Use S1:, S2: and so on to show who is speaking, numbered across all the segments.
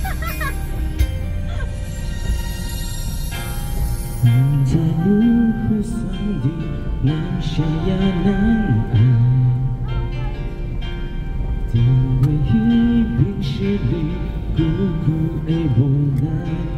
S1: 在路和上的难舍呀难挨，的唯一平时里孤孤的无奈，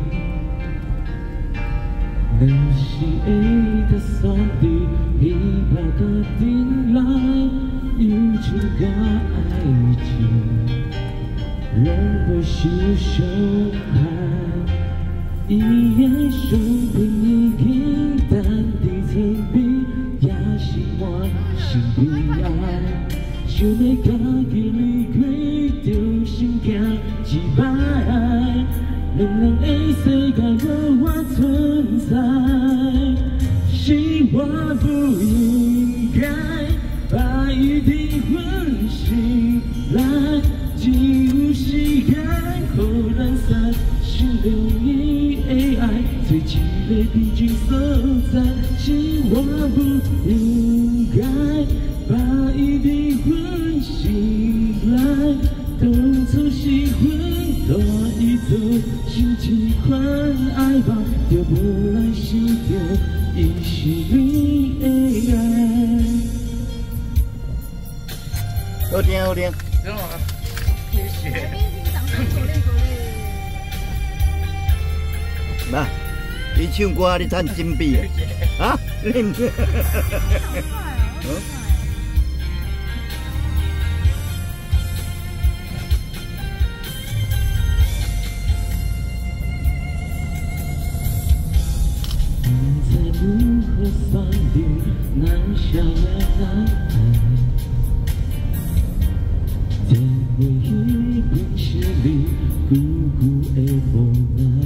S1: 那是爱的酸的希望的定来，有这个爱情，让我受伤害。 一夜生病已经淡的曾比也是我心悲哀，想要家己离开，就心惊一摆。两人的世界无我存在，是我不应该把一滴温馨来，只有时间互咱散心留意。 爱最凄美平静所在，是我不应该把一滴温馨来，当作喜欢多一座心几款爱吧，就无来想着伊是你的爱。
S2: 好听好听，
S3: 真好，谢谢。
S2: 那，你唱歌你赚金币啊？啊？
S1: 在如何放的难舍也难挨，在回忆冰室里孤孤的无奈。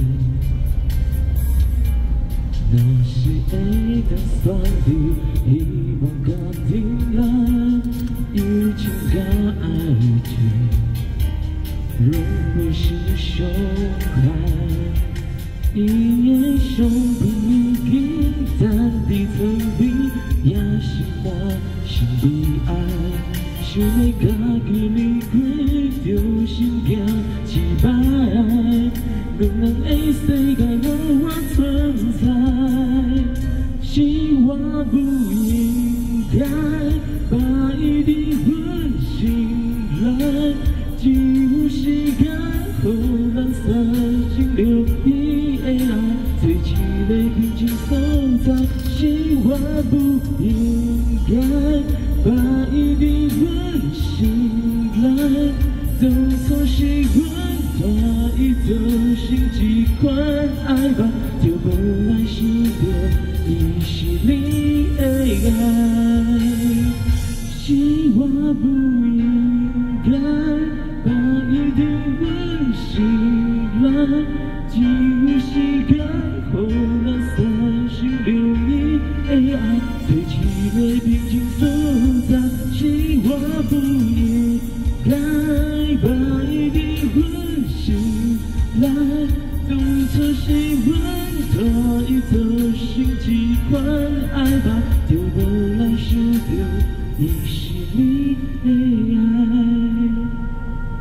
S1: 那是爱的酸的，希望刚停来，有情感爱情，容不是伤害。一夜生病已淡的曾比，也是我心悲哀。想要家己离开，就心惊一摆。两人的世界无我存在，是我不应该把一滴温馨来，只有时间互咱散心留意的爱，最凄美平静所在，是我不应该把一滴温馨来，当作习惯。 把一座心几款爱吧，就不来想着你是你的爱，是我不应该把一滴温馨来，只有时间互咱散心留意的爱，最凄美平静所在，是我不应该把一滴温。 来，当作习惯，多一座心几款爱吧，就不来舍掉你是你的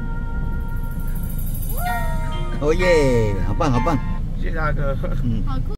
S1: 爱。
S2: 哦耶，好棒好棒！
S3: 谢谢大哥。
S2: 嗯。